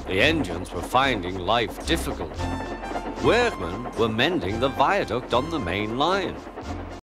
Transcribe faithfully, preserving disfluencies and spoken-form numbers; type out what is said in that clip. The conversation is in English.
The engines were finding life difficult. Workmen were mending the viaduct on the main line.